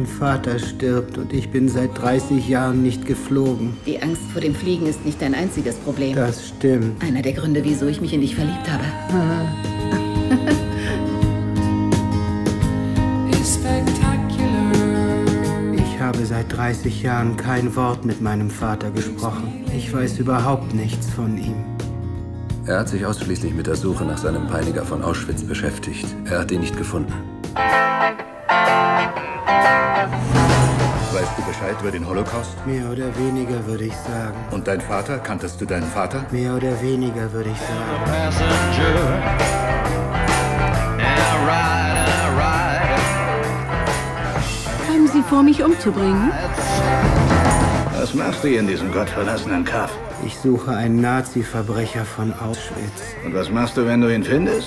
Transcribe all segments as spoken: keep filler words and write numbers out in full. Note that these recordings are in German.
Mein Vater stirbt und ich bin seit dreißig Jahren nicht geflogen. Die Angst vor dem Fliegen ist nicht dein einziges Problem. Das stimmt. Einer der Gründe, wieso ich mich in dich verliebt habe. Ich habe seit dreißig Jahren kein Wort mit meinem Vater gesprochen. Ich weiß überhaupt nichts von ihm. Er hat sich ausschließlich mit der Suche nach seinem Peiniger von Auschwitz beschäftigt. Er hat ihn nicht gefunden. Weißt du Bescheid über den Holocaust? Mehr oder weniger, würde ich sagen. Und dein Vater? Kanntest du deinen Vater? Mehr oder weniger, würde ich sagen. Haben Sie vor, mich umzubringen? Was machst du hier in diesem gottverlassenen Kaff? Ich suche einen Nazi-Verbrecher von Auschwitz. Und was machst du, wenn du ihn findest?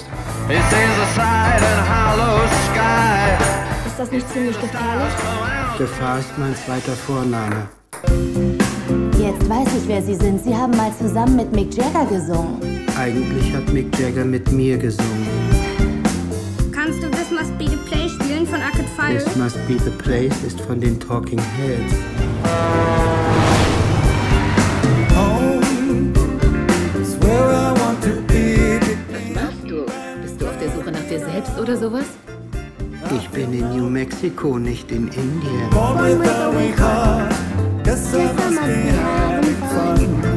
Ist das nicht ziemlich gefährlich? Gefahr ist mein zweiter Vorname. Jetzt weiß ich, wer Sie sind. Sie haben mal zusammen mit Mick Jagger gesungen. Eigentlich hat Mick Jagger mit mir gesungen. Kannst du This Must Be the Place spielen von Arcade Fire? This Must Be the Place ist von den Talking Heads. Was machst du? Bist du auf der Suche nach dir selbst oder sowas? Ich bin in New Mexico, nicht in Indien. Gestern mal die Haare